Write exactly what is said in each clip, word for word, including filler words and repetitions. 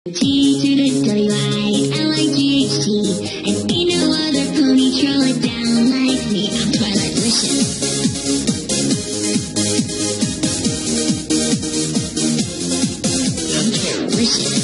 T to the W I, I like G H T, and ain't no other pony troll it down like me. I'm Twilight Wishing. I'm Twilight Wishing.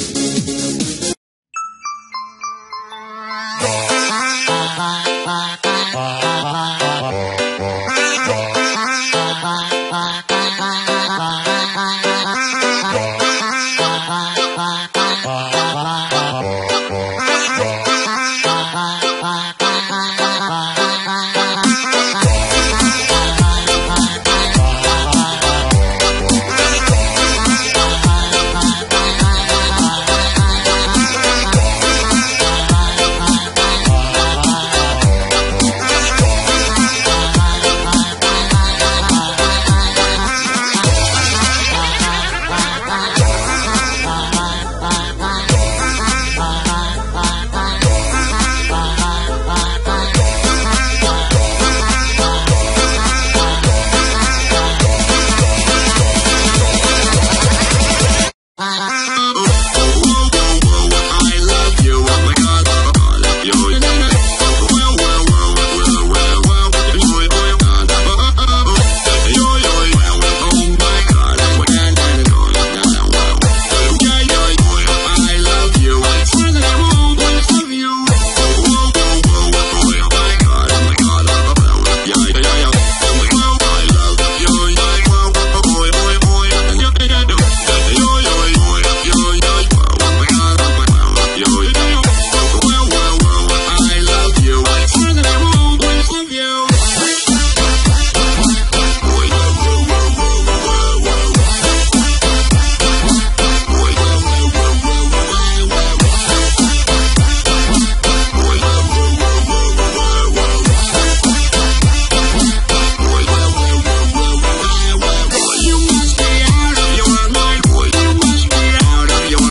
Bye.